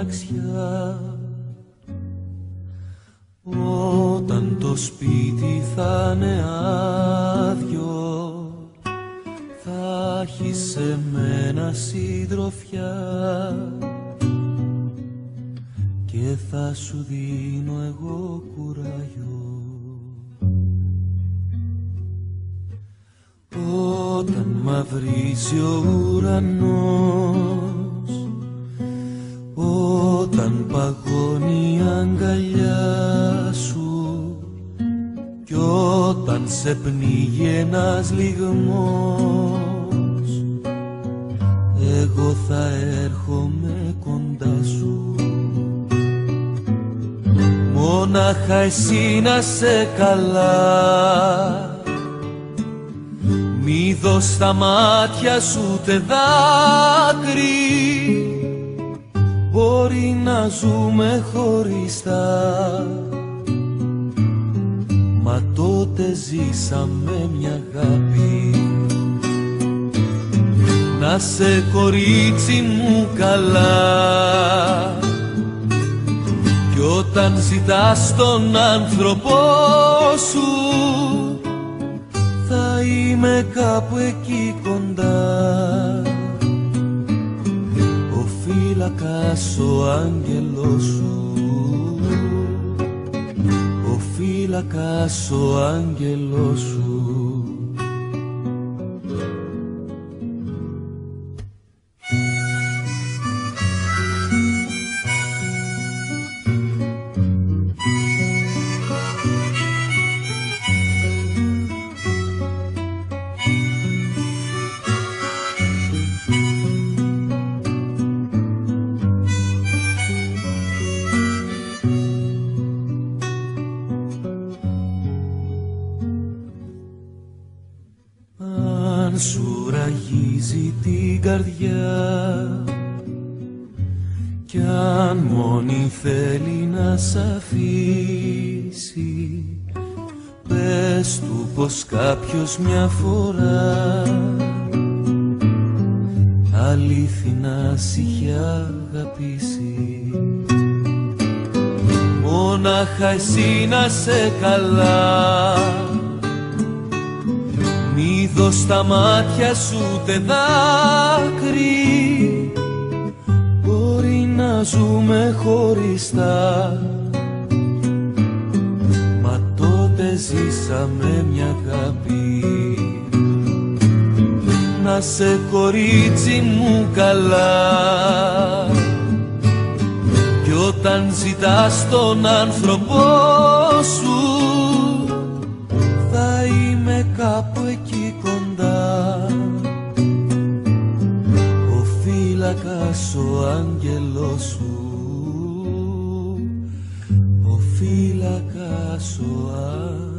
μοναξιά. Όταν το σπίτι θα είναι άδειο, θα έχεις σε μένα συντροφιά και θα σου δίνω εγώ κουράγιο. Όταν μαυρίζει ο ουρανός, όταν παγώνει η αγκαλιά σου κι όταν σε πνίγει ένας λυγμός, εγώ θα έρχομαι κοντά σου. Μόναχα εσύ να σε καλά, μη δω στα μάτια σου τε δάκρυ. Μπορεί να ζούμε χωριστά, μα τότε ζήσαμε μια αγάπη. Να σε κορίτσι μου καλά, κι όταν ζητάς τον άνθρωπό σου, θα είμαι κάπου εκεί κοντά. Ο φύλακας ο άγγελος σου, ο φύλακας ο άγγελος σου. Αν σου ραγίζει την καρδιά κι αν μόνη θέλει να σ' αφήσει, πες του πως κάποιος μια φορά αλήθινα σ' είχε αγαπήσει. Μόναχα εσύ να σε καλά, μη δω στα μάτια σου τε δάκρυ. Μπορεί να ζούμε χωριστά, μα τότε ζήσαμε μια αγάπη. Να σε κορίτσι μου καλά, κι όταν ζητάς τον άνθρωπό σου, θα είμαι κάπου εκεί κοντά. Ο φύλακας ο άγγελος σου, ο φύλακας ο άγγελος.